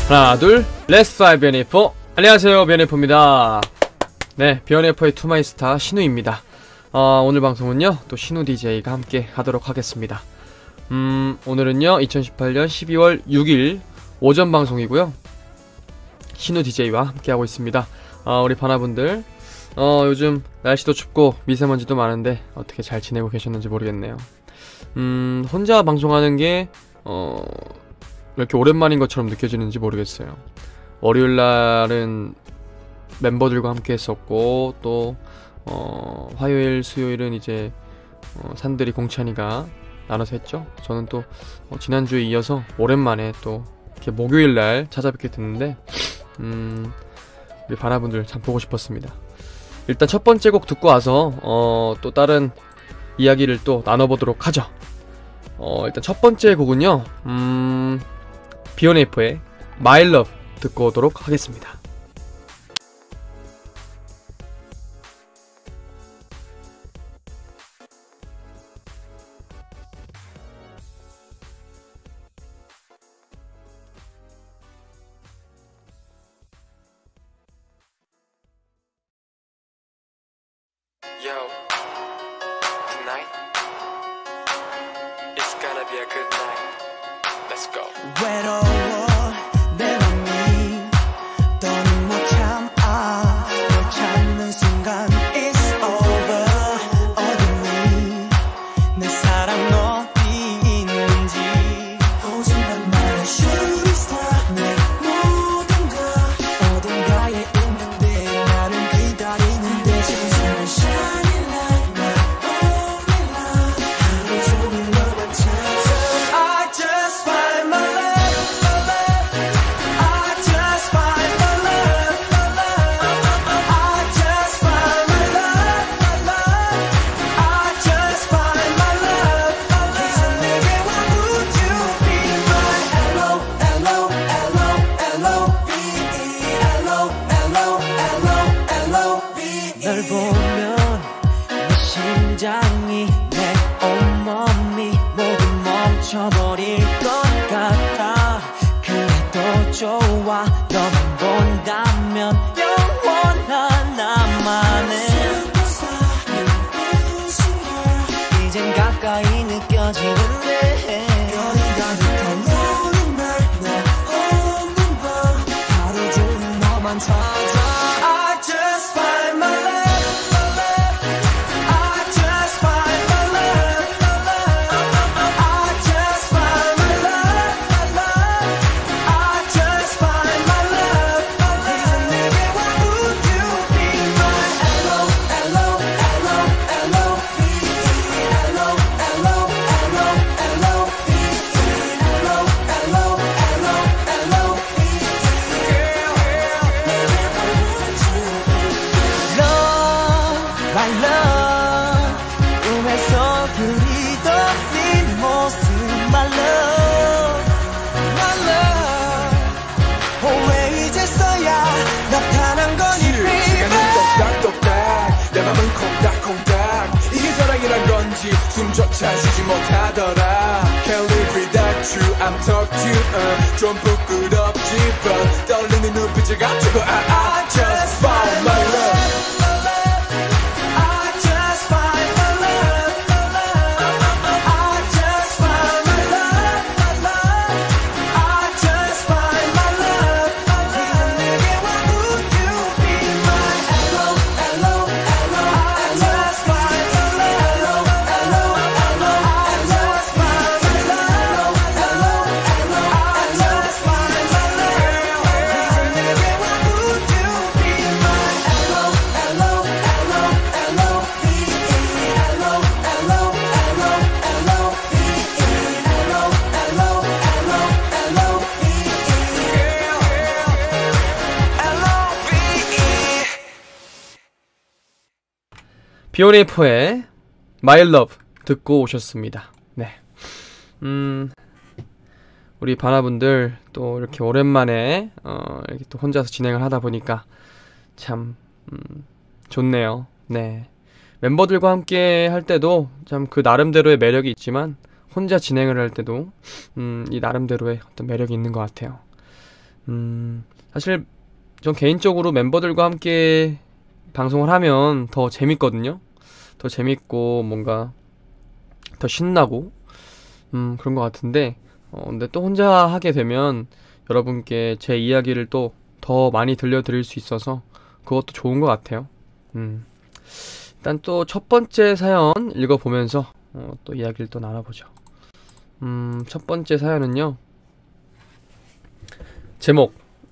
하나 둘 렛츠 플라이 비오네이퍼. 안녕하세요, 비오네이퍼입니다. 네, 비오네이퍼의 투마이스타 신우입니다. 오늘 방송은요 또 신우 DJ가 함께 하도록 하겠습니다. 오늘은요 2018년 12월 6일 오전 방송이고요, 신우 DJ와 함께 하고 있습니다. 우리 바나분들 요즘 날씨도 춥고 미세먼지도 많은데 어떻게 잘 지내고 계셨는지 모르겠네요. 혼자 방송하는 게 왜 이렇게 오랜만인 것처럼 느껴지는지 모르겠어요. 월요일날은 멤버들과 함께 했었고, 또 화요일 수요일은 이제 산들이 공찬이가 나눠서 했죠. 저는 또 지난주에 이어서 오랜만에 또 이렇게 목요일날 찾아뵙게 됐는데 우리 바나분들 참 보고 싶었습니다. 일단 첫 번째 곡 듣고 와서 또 다른 이야기를 또 나눠보도록 하죠. 일단 첫 번째 곡은요 비오네이퍼의 My Love 듣고 오도록 하겠습니다. Yo, tonight it's gonna be a good night. Let's go. 외로워 내 맘이 더는 못 참아. 널 찾는 순간 it's over. 어딨니 내 사랑 어디 있는지 오지만 말해 shooting star. 내 모든 것 어딘가에 있는데 나를 기다리는데 지금 shining like my only love. 하루 종일 너만 찾아. I just find my love, my love. I just find my love, my love. I just find my love, my love. I just find my love, my love. 이제 내게 와 would you be my L-O-L-O-L-O-L-O-V-E, L-O-L-O-L-O-L-O-V-E. 널 보면 내 심장이 내 온몸이 모두 멈춰버릴 것 같아. 그래도 좋아 너만 본다면 영원한 나만의 이젠 가까이 느껴지는데 별이 가득한 오는 날 너 없는 밤 하루 종일 너만 찾아. I just find my love, my love. I just find my love, my love. I just find my love, my love. I just find my love, my love. 이제 내게 와 would you be my L-O-L-O-L-O-L-O-V-E, Love, my love. 꿈에서 그리던 네 모습 my love, my love. 왜 이제서야 나타난 거니 시간은 baby. 똑딱똑딱 내 맘은 콩닥콩닥. 이게 사랑이란 건지 숨조차 쉬지 못하더라. Can't live without you, I'm talk to you. 좀 부끄럽지 but 떨리는 눈빛을 가지고 I just found my love. I just find my love, my love. I just find my love, my love. I just find my love, my love. 내게 와 would you be my L-O-L-O-L-O. I just find my love, L-O-L-O. I just find my love, L-O-L-O. I just find my love. 이제 내게 와 would you be my 비오네이퍼의 My Love 듣고 오셨습니다. 네. 우리 바나분들 또 이렇게 오랜만에 이렇게 또 혼자서 진행을 하다 보니까 참 좋네요. 네. 멤버들과 함께 할 때도 참 그 나름대로의 매력이 있지만 혼자 진행을 할 때도 이 나름대로의 어떤 매력이 있는 것 같아요. 사실 전 개인적으로 멤버들과 함께 방송을 하면 더 재밌거든요. 더 재밌고 뭔가 더 신나고 그런 것 같은데 근데 또 혼자 하게 되면 여러분께 제 이야기를 또 더 많이 들려드릴 수 있어서 그것도 좋은 것 같아요. 일단 또 첫 번째 사연 읽어보면서 또 이야기를 또 나눠보죠. 첫 번째 사연은요, 제목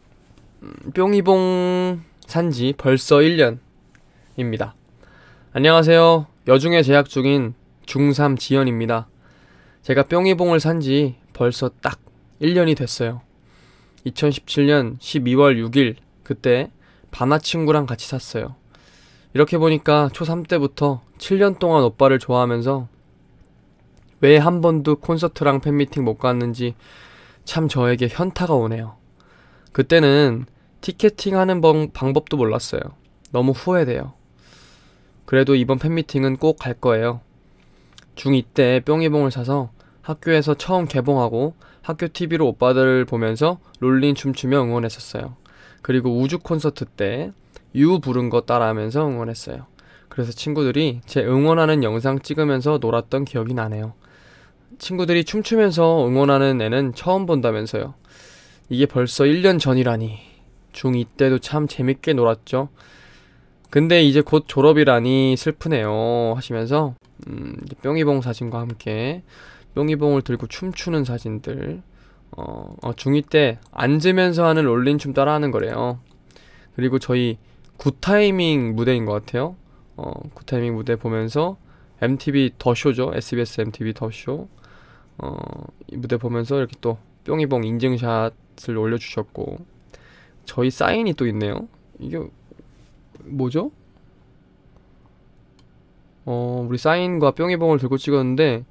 뿅이봉 산지 벌써 1년입니다. 안녕하세요. 여중에 재학 중인 중3 지연입니다. 제가 뿅이봉을 산지 벌써 딱 1년이 됐어요. 2017년 12월 6일 그때 바나 친구랑 같이 샀어요. 이렇게 보니까 초3 때부터 7년 동안 오빠를 좋아하면서 왜 한 번도 콘서트랑 팬미팅 못 갔는지 참 저에게 현타가 오네요. 그때는 티켓팅하는 방법도 몰랐어요. 너무 후회돼요. 그래도 이번 팬미팅은 꼭 갈 거예요. 중2 때 뿅이봉을 사서 학교에서 처음 개봉하고 학교 TV로 오빠들 보면서 롤린 춤추며 응원했었어요. 그리고 우주 콘서트 때 유 부른 거 따라하면서 응원했어요. 그래서 친구들이 제 응원하는 영상 찍으면서 놀았던 기억이 나네요. 친구들이 춤추면서 응원하는 애는 처음 본다면서요. 이게 벌써 1년 전이라니. 중2 때도 참 재밌게 놀았죠. 근데 이제 곧 졸업이라니 슬프네요 하시면서 뿅이봉 사진과 함께 뿅이봉을 들고 춤추는 사진들, 중2 때 앉으면서 하는 롤린춤 따라하는 거래요. 그리고 저희 굿타이밍 무대인 것 같아요. 굿타이밍 무대 보면서 MTV 더쇼죠. SBS MTV 더쇼. 이 무대 보면서 이렇게 또 뿅이봉 인증샷을 올려주셨고, 저희 사인이 또 있네요. 이게 뭐죠? 우리 사인과 뿅이봉을 들고 찍었는데,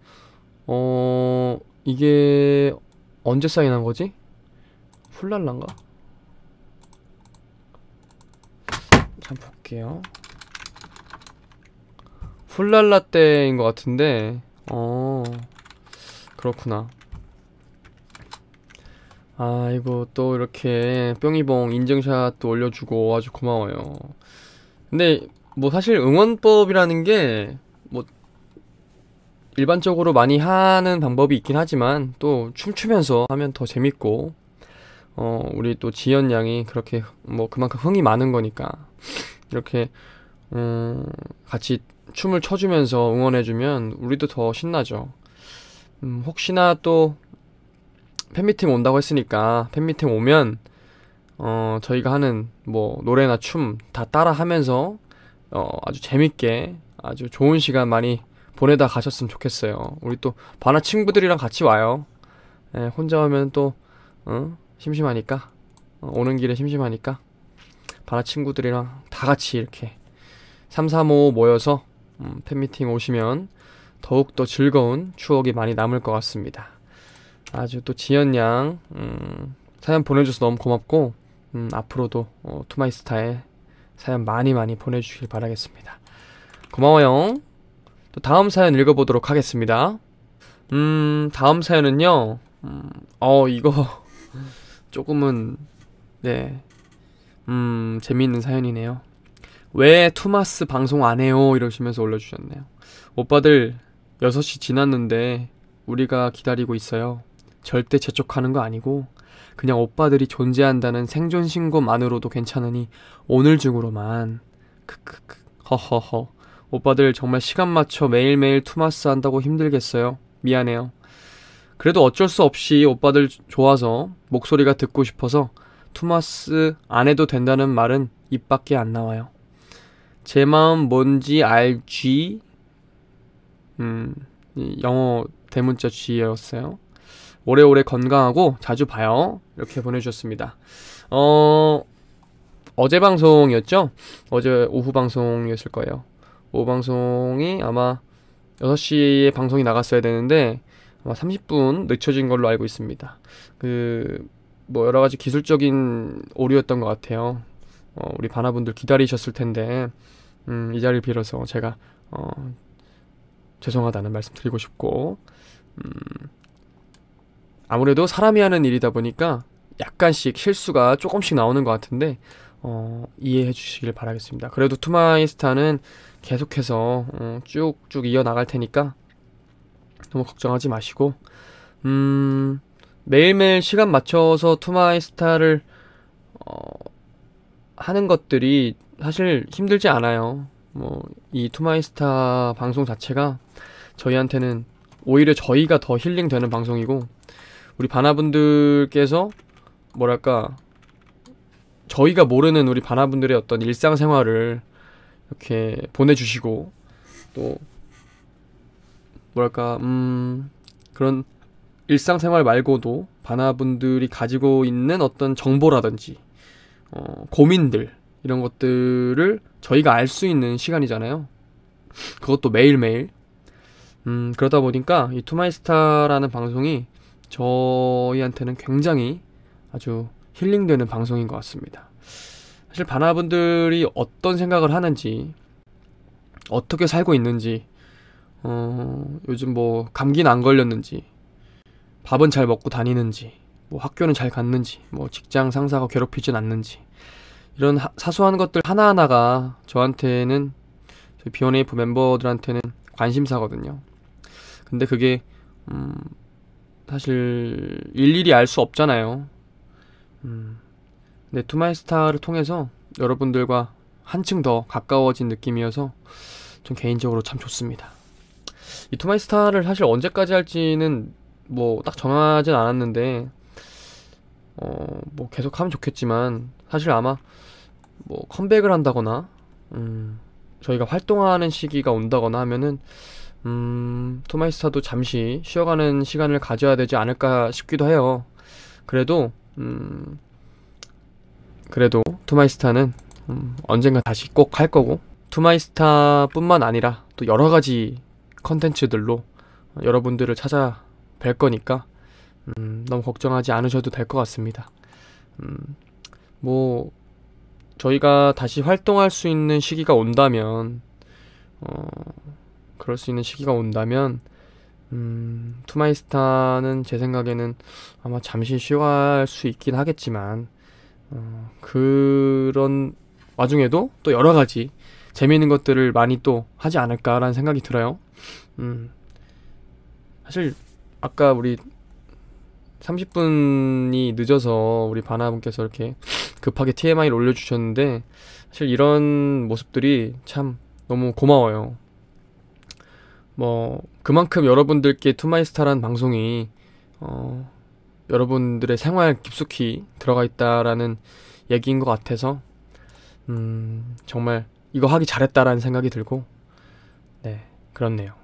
이게 언제 사인한 거지? 훌랄란가? 잠 볼게요. 훌랄라 때인 것 같은데, 그렇구나. 아이고, 또 이렇게 뿅이봉 인증샷도 올려주고 아주 고마워요. 근데 뭐 사실 응원법이라는 게 뭐 일반적으로 많이 하는 방법이 있긴 하지만 또 춤추면서 하면 더 재밌고, 우리 또 지연 양이 그렇게 뭐 그만큼 흥이 많은 거니까 이렇게 같이 춤을 춰주면서 응원해주면 우리도 더 신나죠. 혹시나 또 팬미팅 온다고 했으니까 팬미팅 오면 저희가 하는 뭐 노래나 춤 다 따라 하면서 아주 재밌게 아주 좋은 시간 많이 보내다 가셨으면 좋겠어요. 우리 또 바나 친구들이랑 같이 와요. 혼자 오면 또 심심하니까, 오는 길에 심심하니까 바나 친구들이랑 다 같이 이렇게 3, 4, 5 모여서 팬미팅 오시면 더욱더 즐거운 추억이 많이 남을 것 같습니다. 아주 또 지연양 사연 보내줘서 너무 고맙고, 앞으로도 투마이스타에 사연 많이 보내주시길 바라겠습니다. 고마워요. 또 다음 사연 읽어보도록 하겠습니다. 다음 사연은요, 이거 조금은 재미있는 사연이네요. 왜 투마스 방송 안 해요? 이러시면서 올려주셨네요. 오빠들 6시 지났는데 우리가 기다리고 있어요. 절대 재촉하는 거 아니고 그냥 오빠들이 존재한다는 생존 신고만으로도 괜찮으니 오늘 중으로만. 크크크. 허허허. 오빠들 정말 시간 맞춰 매일매일 투마스 한다고 힘들겠어요. 미안해요. 그래도 어쩔 수 없이 오빠들 좋아서 목소리가 듣고 싶어서 투마스 안 해도 된다는 말은 입 밖에 안 나와요. 제 마음 뭔지 알지? 영어 대문자 G였어요. 오래오래 건강하고 자주 봐요. 이렇게 보내주셨습니다. 어제 방송이었죠? 어제 오후 방송이었을 거예요. 오후 방송이 아마 6시에 방송이 나갔어야 되는데 아마 30분 늦춰진 걸로 알고 있습니다. 뭐 여러가지 기술적인 오류였던 것 같아요. 우리 바나분들 기다리셨을 텐데 이 자리를 빌어서 제가 죄송하다는 말씀 드리고 싶고, 아무래도 사람이 하는 일이다 보니까 약간씩 실수가 조금씩 나오는 것 같은데 이해해 주시길 바라겠습니다. 그래도 투마이스타는 계속해서 쭉쭉 이어나갈 테니까 너무 걱정하지 마시고 매일매일 시간 맞춰서 투마이스타를 하는 것들이 사실 힘들지 않아요. 이 투마이스타 방송 자체가 저희한테는 오히려 저희가 더 힐링되는 방송이고, 우리 바나분들께서 뭐랄까 저희가 모르는 우리 바나분들의 어떤 일상생활을 이렇게 보내주시고, 또 뭐랄까 그런 일상생활 말고도 바나분들이 가지고 있는 어떤 정보라든지 고민들, 이런 것들을 저희가 알 수 있는 시간이잖아요. 그것도 매일매일. 그러다 보니까 이 투마이스타라는 방송이 저희한테는 굉장히 아주 힐링되는 방송인 것 같습니다. 사실 바나분들이 어떤 생각을 하는지, 어떻게 살고 있는지, 요즘 뭐 감기는 안 걸렸는지, 밥은 잘 먹고 다니는지, 뭐 학교는 잘 갔는지, 뭐 직장 상사가 괴롭히진 않는지, 이런 사소한 것들 하나하나가 저한테는, 저희 B1A4 멤버들한테는 관심사거든요. 근데 그게 사실 일일이 알 수 없잖아요. 근데 투마이스타를 통해서 여러분들과 한층 더 가까워진 느낌이어서 전 개인적으로 참 좋습니다. 이 투마이스타를 사실 언제까지 할지는 뭐 딱 정하진 않았는데 뭐 계속 하면 좋겠지만, 사실 아마 뭐 컴백을 한다거나 저희가 활동하는 시기가 온다거나 하면은 투마이스타도 잠시 쉬어가는 시간을 가져야 되지 않을까 싶기도 해요. 그래도 투마이스타는 언젠가 다시 꼭 할 거고, 투마이스타 뿐만 아니라 또 여러가지 컨텐츠들로 여러분들을 찾아뵐 거니까 너무 걱정하지 않으셔도 될 것 같습니다. 뭐 저희가 다시 활동할 수 있는 시기가 온다면, 그럴 수 있는 시기가 온다면 투마이스타는 제 생각에는 아마 잠시 쉬어갈 수 있긴 하겠지만, 그런 와중에도 또 여러가지 재미있는 것들을 많이 또 하지 않을까라는 생각이 들어요. 사실 아까 우리 30분이 늦어서 우리 바나분께서 이렇게 급하게 TMI를 올려주셨는데, 사실 이런 모습들이 참 너무 고마워요. 뭐 그만큼 여러분들께 투마이스타라는 방송이 여러분들의 생활 깊숙이 들어가 있다라는 얘기인 것 같아서 정말 이거 하기 잘했다라는 생각이 들고, 네, 그렇네요.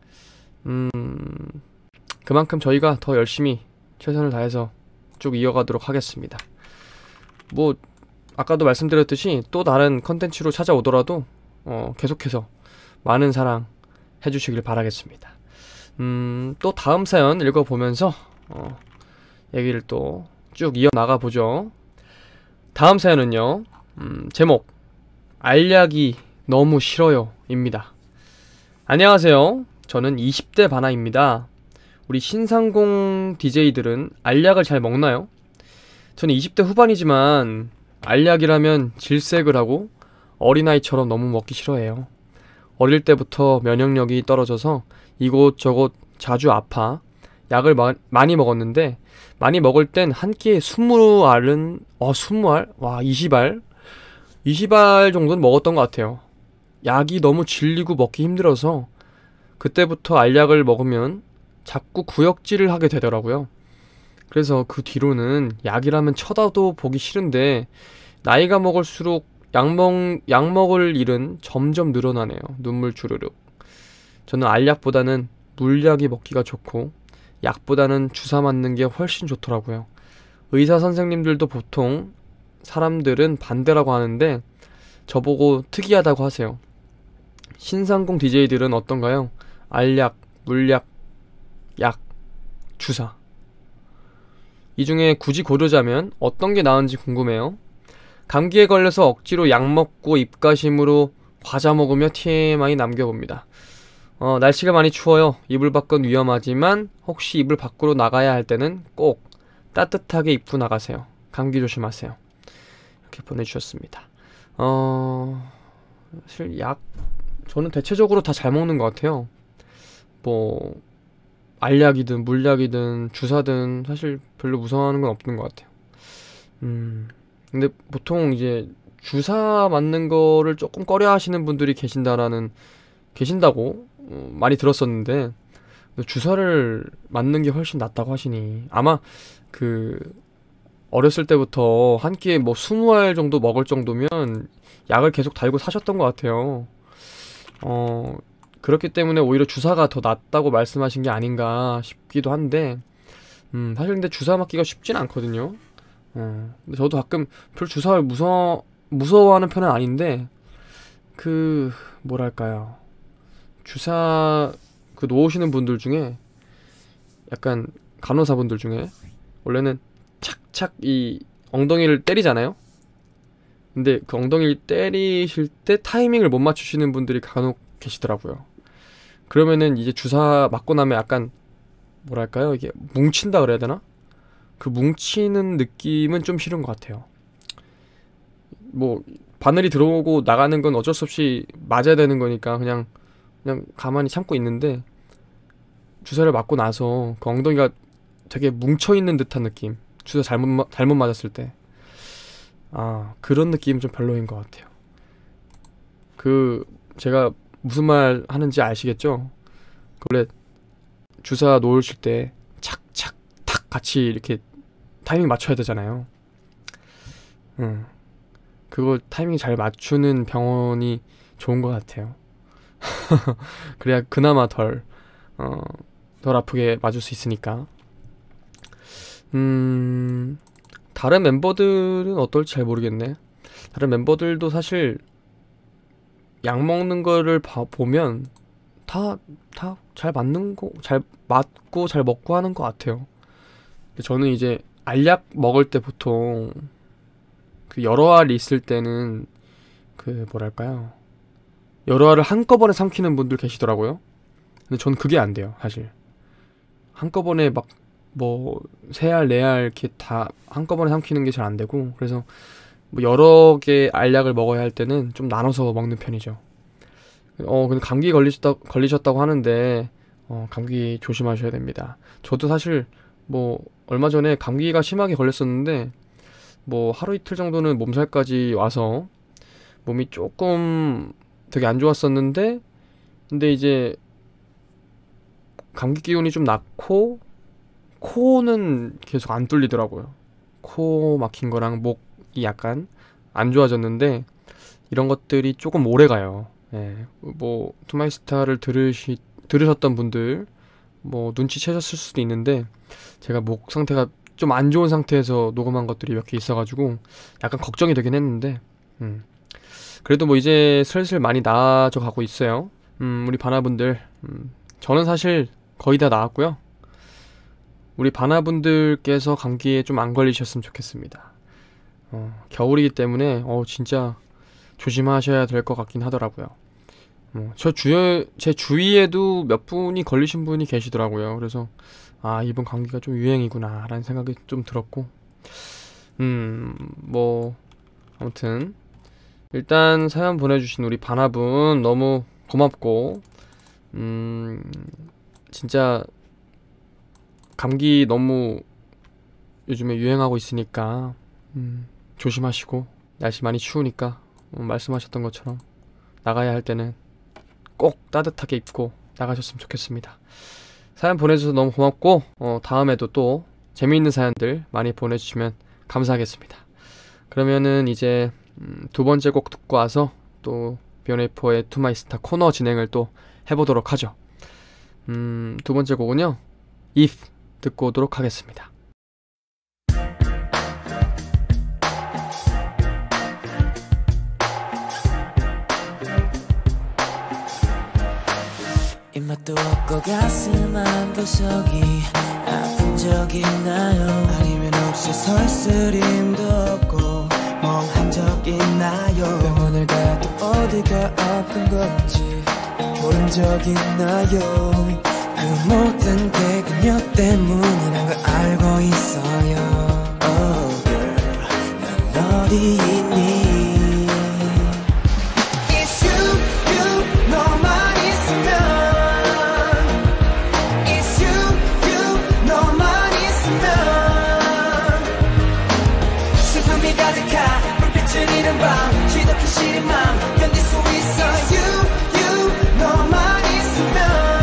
그만큼 저희가 더 열심히 최선을 다해서 쭉 이어가도록 하겠습니다. 뭐 아까도 말씀드렸듯이 또 다른 컨텐츠로 찾아오더라도 계속해서 많은 사랑 해주시길 바라겠습니다. 또 다음 사연 읽어보면서 얘기를 또 쭉 이어나가 보죠. 다음 사연은요, 제목 알약이 너무 싫어요 입니다. 안녕하세요. 저는 20대 바나입니다. 우리 신상공 DJ들은 알약을 잘 먹나요? 저는 20대 후반이지만 알약이라면 질색을 하고 어린아이처럼 너무 먹기 싫어해요. 어릴 때부터 면역력이 떨어져서 이곳저곳 자주 아파 약을 많이 먹었는데, 많이 먹을 땐 한 끼에 20알은 20알? 와, 20알? 20알 정도는 먹었던 것 같아요. 약이 너무 질리고 먹기 힘들어서 그때부터 알약을 먹으면 자꾸 구역질을 하게 되더라고요. 그래서 그 뒤로는 약이라면 쳐다도 보기 싫은데, 나이가 먹을수록 약 먹을 일은 점점 늘어나네요. 눈물 주르륵. 저는 알약보다는 물약이 먹기가 좋고 약보다는 주사 맞는 게 훨씬 좋더라고요. 의사 선생님들도 보통 사람들은 반대라고 하는데 저보고 특이하다고 하세요. 신상공 DJ들은 어떤가요? 알약, 물약, 약, 주사. 이 중에 굳이 고르자면 어떤 게 나은지 궁금해요. 감기에 걸려서 억지로 약 먹고 입가심으로 과자 먹으며 TMI 남겨봅니다. 날씨가 많이 추워요. 이불 밖은 위험하지만 혹시 이불 밖으로 나가야 할 때는 꼭 따뜻하게 입고 나가세요. 감기 조심하세요. 이렇게 보내주셨습니다. 사실 저는 대체적으로 다 잘 먹는 것 같아요. 뭐 알약이든 물약이든 주사든 사실 별로 무서워하는 건 없는 것 같아요. 근데 보통 이제 주사 맞는 거를 조금 꺼려 하시는 분들이 계신다고 많이 들었었는데, 주사를 맞는 게 훨씬 낫다고 하시니 아마 어렸을 때부터 한 끼에 뭐 20알 정도 먹을 정도면 약을 계속 달고 사셨던 것 같아요. 그렇기 때문에 오히려 주사가 더 낫다고 말씀하신 게 아닌가 싶기도 한데, 사실 근데 주사 맞기가 쉽진 않거든요. 근데 저도 가끔 별 주사를 무서워하는 편은 아닌데, 뭐랄까요. 주사 놓으시는 분들 중에, 약간 간호사분들 중에, 원래는 착착 이 엉덩이를 때리잖아요? 근데 그 엉덩이를 때리실 때 타이밍을 못 맞추시는 분들이 간혹 계시더라고요. 그러면은 이제 주사 맞고 나면 약간, 뭐랄까요? 이게 뭉친다 그래야 되나? 그 뭉치는 느낌은 좀 싫은 것 같아요. 뭐 바늘이 들어오고 나가는 건 어쩔 수 없이 맞아야 되는 거니까 그냥 가만히 참고 있는데, 주사를 맞고 나서 그 엉덩이가 되게 뭉쳐있는 듯한 느낌, 주사 잘못 맞았을 때, 그런 느낌은 좀 별로인 것 같아요. 제가 무슨 말 하는지 아시겠죠? 원래 주사 놓으실 때 착착 탁 같이 이렇게 타이밍 맞춰야 되잖아요. 그거 타이밍 잘 맞추는 병원이 좋은 것 같아요. 그래야 그나마 덜 아프게 맞을 수 있으니까. 다른 멤버들은 어떨지 잘 모르겠네. 다른 멤버들도 사실 약 먹는 거를 보면 다 잘 맞고 잘 먹고 하는 것 같아요. 근데 저는 이제 알약 먹을 때 보통 여러 알 있을 때는 뭐랄까요, 여러 알을 한꺼번에 삼키는 분들 계시더라고요. 근데 전 그게 안 돼요, 사실. 한꺼번에 막 뭐 3알, 4알 이렇게 다 한꺼번에 삼키는 게 잘 안 되고, 그래서 뭐 여러 개 알약을 먹어야 할 때는 좀 나눠서 먹는 편이죠. 근데 감기 걸리셨다고 하는데, 감기 조심하셔야 됩니다. 저도 사실 뭐 얼마 전에 감기가 심하게 걸렸었는데, 뭐 하루 이틀 정도는 몸살까지 와서 몸이 조금 되게 안 좋았었는데, 근데 이제 감기 기운이 좀 났고 코는 계속 안 뚫리더라고요. 코 막힌 거랑 목이 약간 안 좋아졌는데, 이런 것들이 조금 오래 가요. 뭐 투마이스타를 들으셨던 분들 뭐 눈치채셨을 수도 있는데, 제가 목 상태가 좀 안 좋은 상태에서 녹음한 것들이 몇 개 있어가지고 약간 걱정이 되긴 했는데, 그래도 뭐 이제 슬슬 많이 나아져 가고 있어요. 우리 바나분들, 저는 사실 거의 다 나았고요. 우리 바나분들께서 감기에 좀 안 걸리셨으면 좋겠습니다. 겨울이기 때문에 진짜 조심하셔야 될 것 같긴 하더라고요. 제 주위에도 몇 분이 걸리신 분이 계시더라고요. 그래서 이번 감기가 좀 유행이구나 라는 생각이 좀 들었고, 뭐 아무튼 일단 사연 보내주신 우리 바나분 너무 고맙고, 진짜 감기 너무 요즘에 유행하고 있으니까 조심하시고, 날씨 많이 추우니까 말씀하셨던 것처럼 나가야 할 때는 꼭 따뜻하게 입고 나가셨으면 좋겠습니다. 사연 보내주셔서 너무 고맙고, 다음에도 또 재미있는 사연들 많이 보내주시면 감사하겠습니다. 그러면은 이제 두 번째 곡 듣고 와서 또 비욘에이퍼의 투마이스타 코너 진행을 또 해보도록 하죠. 두 번째 곡은요, If 듣고 오도록 하겠습니다. 입맛도 없고 가슴 한구석이 아픈 적 있나요? 아니면 혹시 설스림도 없고 멍한 적 있나요? 병원을 가도 어디가 아픈 건지 모른 적 있나요? 그 모든 게 그녀 때문이란 걸 알고 있어요. Oh girl, 넌 어디 있니? It's you, 너만 있으면. It's you, 너만 있으면. 슬픔이 가득한 불빛을 잃은 밤, 지독히 싫은 맘 견딜 수 있어. You, 너만 있으면.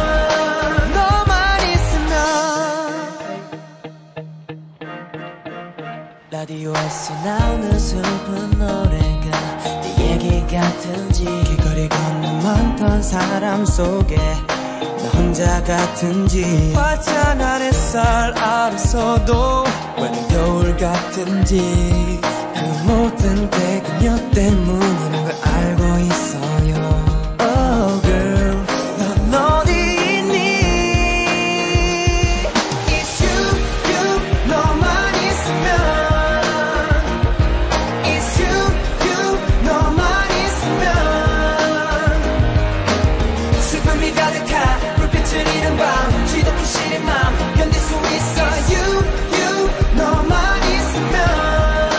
라디오에서 나오는 슬픈 노래가 네 얘기 같은지, 길거리 걷는 먼 사람 속에 나 혼자 같은지, 화창 햇살 아래서도 웬 겨울 같은지, 그 모든 게 그녀 때문이란 걸 알고 있어요. Oh girl, 넌 어디 있니? It's you, 너만 있으면. It's you, 너만 있으면. 슬픔이 가득한 불빛을 잃은 밤, 지독히 싫은 맘 견딜 수 있어. You, 너만 있으면.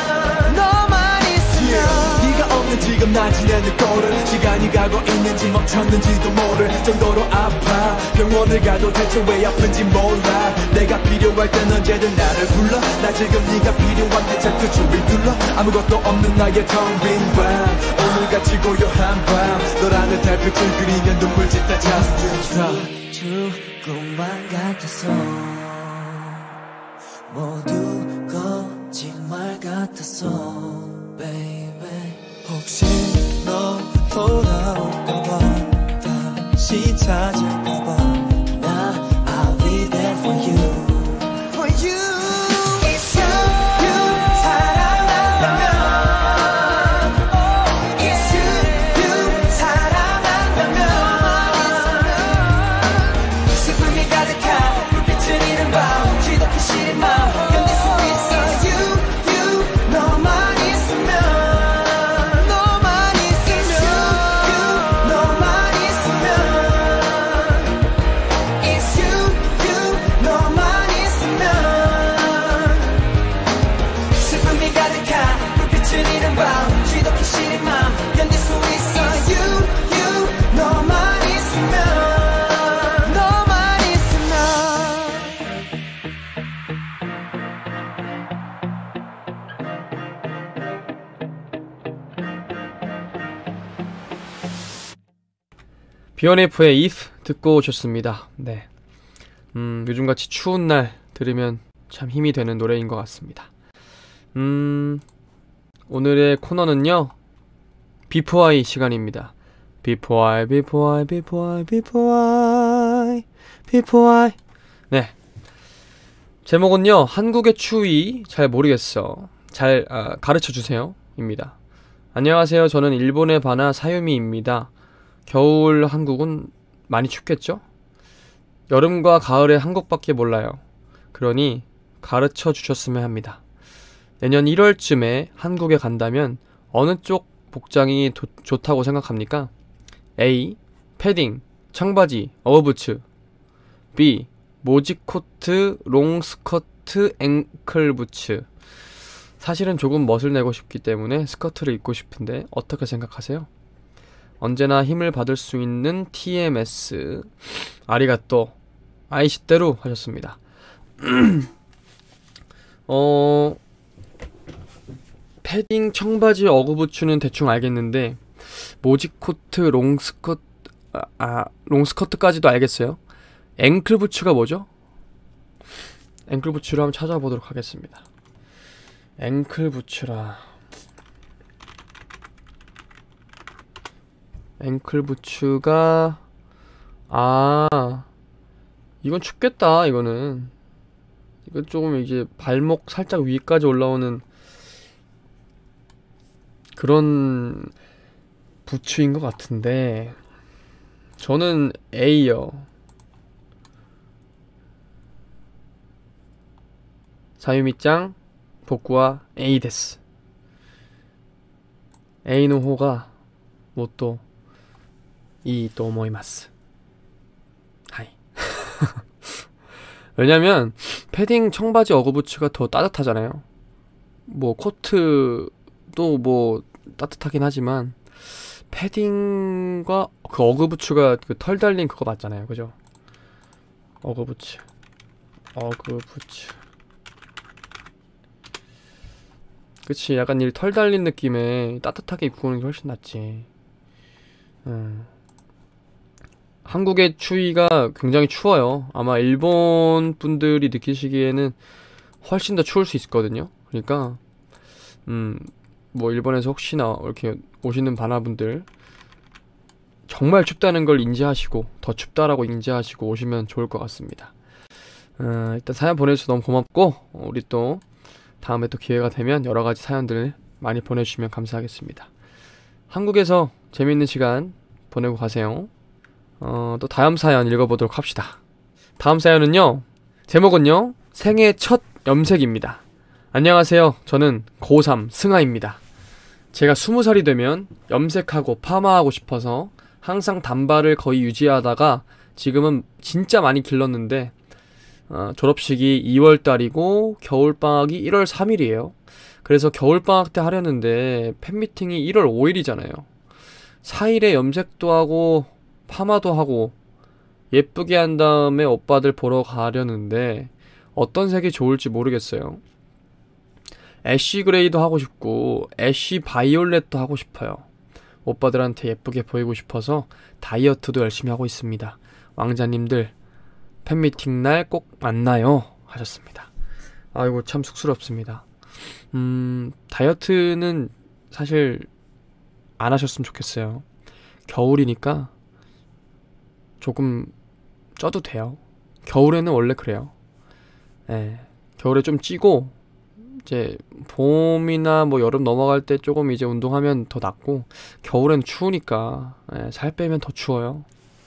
네가 없는 지금 난 지내는 꼴을, 시간이 가고 있는지 멈췄는지도 모를 정도로 아파. 병원을 가도 대체 왜 아픈지 몰라. 내가 필요할 땐 언제든 나를 불러. 나 지금 네가 필요한데 자꾸 주위 둘러. 아무것도 없는 나의 텅 빈 밤, 오늘같이 고요한 밤, 너라는 달빛을 그리며 눈물 짓다 잠들어. 죽음만 같아서 모두 거짓말 같아서 baby, 혹시 너 돌아올까봐, 다시 찾을까봐, 나 I'll be there for you. For you. It's you, 사랑한다면. It's you, 사랑한다면. 슬픔이 가득한 불빛을 잃은 밤, 지독히 싫은 맘 견딜 수 있어. You, 너만 있으면. 너만 있으면. It's you, 너만 있으면. It's you, 너만 있으면. 슬픔이 가득한 불빛을 잃은 밤, 지독히 싫은 맘 견딜 수 있어. You, 너만 있으면. 너만 있으면. B1F의 If 듣고 오셨습니다. 네. 요즘같이 추운 날 들으면 참 힘이 되는 노래인 것 같습니다. 오늘의 코너는요, Before I 시간입니다. Before I, Before I, Before I, Before I, Before I. 네. 제목은요, 한국의 추위 잘 모르겠어. 잘 가르쳐주세요. 입니다. 안녕하세요. 저는 일본의 바나 사유미입니다. 겨울 한국은 많이 춥겠죠? 여름과 가을의 한국밖에 몰라요. 그러니 가르쳐 주셨으면 합니다. 내년 1월쯤에 한국에 간다면 어느 쪽 복장이 좋다고 생각합니까? A. 패딩, 청바지, 어우부츠. B. 모지코트, 롱스커트, 앵클부츠. 사실은 조금 멋을 내고 싶기 때문에 스커트를 입고 싶은데 어떻게 생각하세요? 언제나 힘을 받을 수 있는 TMS 아리가또 아이시대로 하셨습니다. 패딩, 청바지, 어구부츠는 대충 알겠는데 모지코트, 롱스커트까지도 알겠어요. 앵클부츠가 뭐죠? 앵클부츠를 한번 찾아보도록 하겠습니다. 앵클부츠가 이건 춥겠다. 이건 조금 이제 발목 살짝 위까지 올라오는 그런 부츠인 것 같은데 저는 A요. 사유미짱 복구와 A 데스. Aの方がもっといいと思います。はい。 왜냐면 패딩 청바지 어그부츠가 더 따뜻하잖아요. 뭐 코트도 뭐 따뜻하긴 하지만 패딩과 그 어그부츠가 그 털 달린 그거 맞잖아요, 그죠? 어그부츠. 그치, 약간 이 털 달린 느낌에 따뜻하게 입고 오는 게 훨씬 낫지. 한국의 추위가 굉장히 추워요. 아마 일본 분들이 느끼시기에는 훨씬 더 추울 수 있거든요. 그러니까 뭐 일본에서 혹시나 이렇게 오시는 바나분들 정말 춥다는 걸 인지하시고 더 춥다라고 인지하시고 오시면 좋을 것 같습니다. 일단 사연 보내주셔서 너무 고맙고 우리 또 다음에 또 기회가 되면 여러가지 사연들 많이 보내주시면 감사하겠습니다. 한국에서 재밌는 시간 보내고 가세요. 또 다음 사연 읽어보도록 합시다. 다음 사연은요, 제목은요, 생애 첫 염색입니다. 안녕하세요. 저는 고3 승아입니다. 제가 20살이 되면 염색하고 파마하고 싶어서 항상 단발을 거의 유지하다가 지금은 진짜 많이 길렀는데 졸업식이 2월달이고 겨울방학이 1월 3일이에요. 그래서 겨울방학 때 하려는데 팬미팅이 1월 5일이잖아요. 4일에 염색도 하고 파마도 하고 예쁘게 한 다음에 오빠들 보러 가려는데 어떤 색이 좋을지 모르겠어요. 애쉬 그레이도 하고 싶고 애쉬 바이올렛도 하고 싶어요. 오빠들한테 예쁘게 보이고 싶어서 다이어트도 열심히 하고 있습니다. 왕자님들 팬미팅 날 꼭 만나요 하셨습니다. 아이고 참 쑥스럽습니다. 다이어트는 사실 안 하셨으면 좋겠어요. 겨울이니까 조금 쪄도 돼요. 겨울에는 원래 그래요. 예, 겨울에 좀 찌고 이제 봄이나 뭐 여름 넘어갈 때 조금 이제 운동하면 더 낫고 겨울엔 추우니까 살 빼면 더 추워요.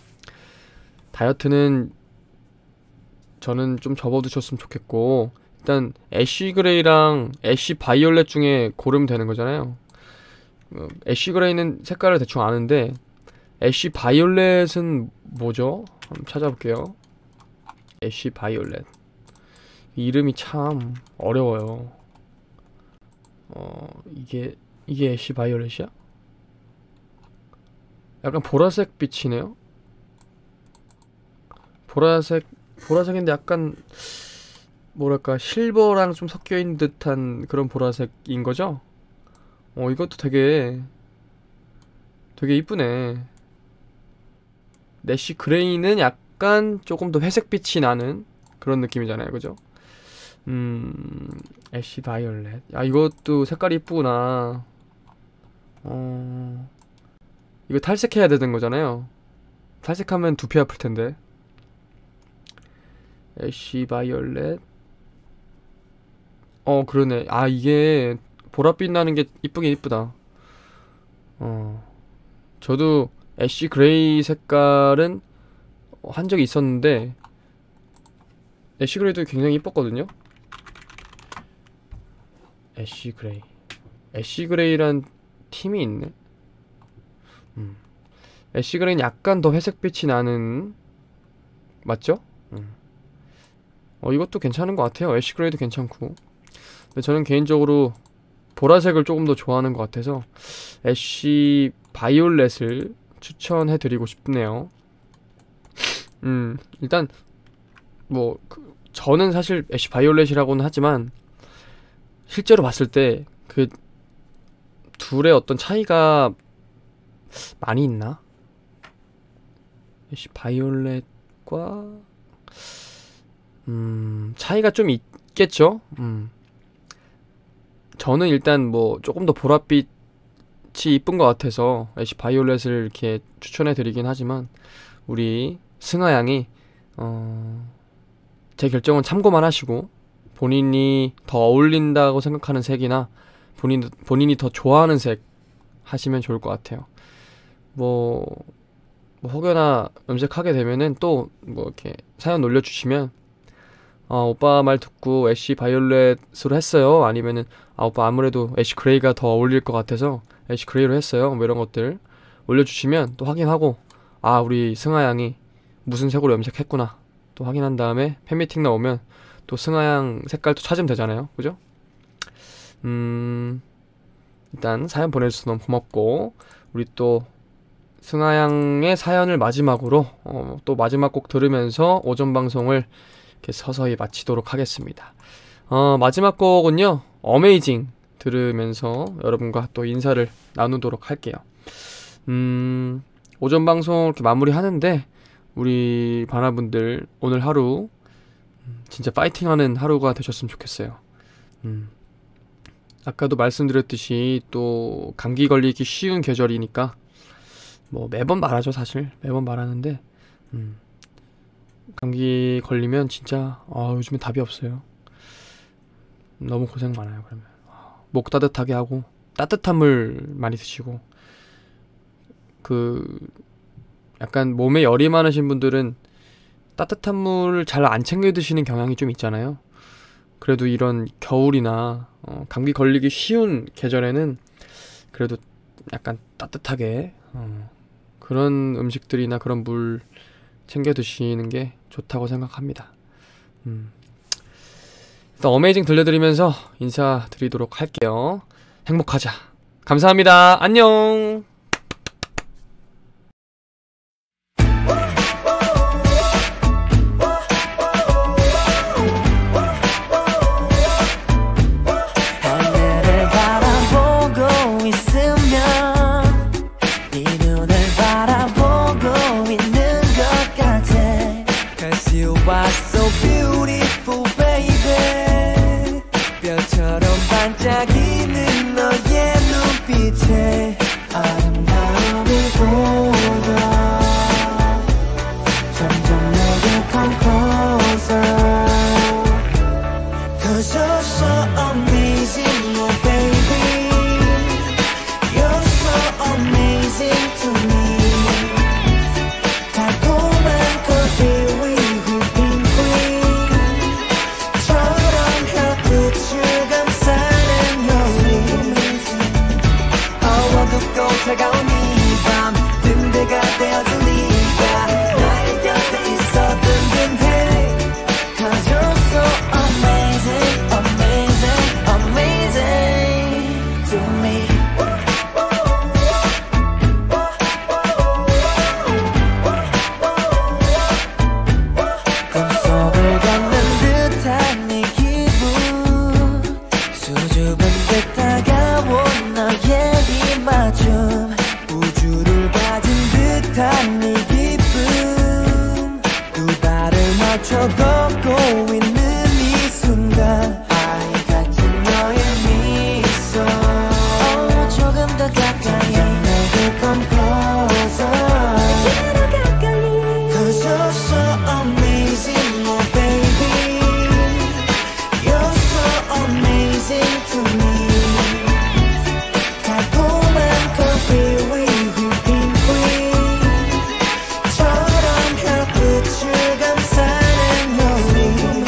다이어트는 저는 좀 접어두셨으면 좋겠고 일단 애쉬 그레이랑 애쉬 바이올렛 중에 고르면 되는 거잖아요. 애쉬 그레이는 색깔을 대충 아는데 애쉬 바이올렛은 뭐죠? 한번 찾아볼게요. 애쉬 바이올렛 이름이 참 어려워요. 이게 애쉬 바이올렛이야? 약간 보라색 빛이네요. 보라색인데 약간 뭐랄까 실버랑 좀 섞여있는 듯한 그런 보라색인 거죠? 이것도 되게 이쁘네. 애쉬 그레이는 약간 조금 더 회색빛이 나는 그런 느낌이잖아요, 그죠? 애쉬 바이올렛. 야, 이것도 색깔이 이쁘구나. 이거 탈색해야 되는 거잖아요. 탈색하면 두피 아플 텐데. 애쉬 바이올렛. 그러네. 아, 이게 보랏빛 나는 게 이쁘긴 이쁘다. 저도 애쉬 그레이 색깔은 한 적이 있었는데 애쉬 그레이도 굉장히 이뻤거든요. 애쉬 그레이. 애쉬 그레이란 팀이 있네. 애쉬 그레이는 약간 더 회색빛이 나는 맞죠? 이것도 괜찮은 것 같아요. 애쉬 그레이도 괜찮고. 근데 저는 개인적으로 보라색을 조금 더 좋아하는 것 같아서 애쉬 바이올렛을 추천해드리고 싶네요. 일단 뭐 저는 사실 애쉬 바이올렛이라고는 하지만 실제로 봤을 때 그 둘의 어떤 차이가 많이 있나? 애쉬 바이올렛과 차이가 좀 있겠죠? 저는 일단 뭐 조금 더 보랏빛이 이쁜 것 같아서 애쉬 바이올렛을 이렇게 추천해드리긴 하지만 우리 승아 양이 제 결정은 참고만 하시고 본인이 더 어울린다고 생각하는 색이나 본인이 더 좋아하는 색 하시면 좋을 것 같아요. 뭐 혹여나 염색하게 되면은 또 뭐 이렇게 사연 올려주시면 오빠 말 듣고 애쉬 바이올렛으로 했어요. 아니면은 오빠 아무래도 애쉬 그레이가 더 어울릴 것 같아서 애쉬 그레이로 했어요. 뭐 이런 것들 올려주시면 또 확인하고 우리 승아 양이 무슨 색으로 염색했구나 또 확인한 다음에 팬미팅 나오면 또 승하양 색깔도 찾으면 되잖아요. 그죠? 일단 사연 보내주셔서 너무 고맙고, 우리 또 승하양의 사연을 마지막으로 또 마지막 곡 들으면서 오전 방송을 이렇게 서서히 마치도록 하겠습니다. 마지막 곡은요, 어메이징 들으면서 여러분과 또 인사를 나누도록 할게요. 오전 방송 이렇게 마무리하는데, 우리 바나분들 오늘 하루 진짜 파이팅하는 하루가 되셨으면 좋겠어요. 아까도 말씀드렸듯이 또 감기 걸리기 쉬운 계절이니까 뭐 매번 말하죠. 사실 매번 말하는데 감기 걸리면 진짜 요즘에 답이 없어요. 너무 고생 많아요. 그러면 목 따뜻하게 하고 따뜻한 물 많이 드시고, 그 약간 몸에 열이 많으신 분들은 따뜻한 물을 잘 안 챙겨 드시는 경향이 좀 있잖아요. 그래도 이런 겨울이나 감기 걸리기 쉬운 계절에는 그래도 약간 따뜻하게 그런 음식들이나 그런 물 챙겨 드시는 게 좋다고 생각합니다. 일단 어메이징 들려드리면서 인사드리도록 할게요. 행복하자. 감사합니다. 안녕. 하늘을 바라보고 있으면 네 눈을 바라보고 있는 것 같아. Cause you are so beautiful baby. 별처럼 반짝이는 너의 눈빛에 아름다움이 보여. 점점 내게 come closer. Cause you're so amazing, oh baby. You're so amazing to me. 달콤한 커피 위 whipping cream 처럼 혀끝을 감싸는 요리. 어둡고 차가운 이 밤 든대가 되어준 네가 나의 곁에 있어 든든해. Cause you're so amazing, amazing, amazing to me. 꿈속을 걷는 듯한 네 기분, 수줍은 듯 다가온 너의 입맞춤, 우주를 가진 듯한 네 기쁨, 두 발을 맞춰 걷고 있는 이 순간 아이 같은 너의 미소. 조금 더 가까이 내게 come closer. Cause you're so amazing, oh baby. You're so amazing to me. 달콤한 커피 위 whipping cream 처럼 혀끝을 감싸는 요리.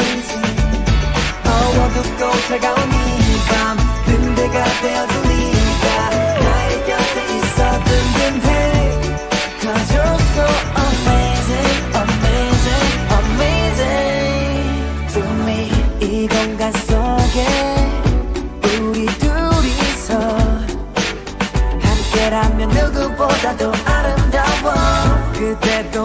어둡고 차가운 이 밤 든대가 되어준 네가 나의 곁에 있어 든든해. Cause you're so amazing, amazing, amazing to me. 이 공간 속에 우리 둘이서 함께라면 누구보다도 아름다워. 그대도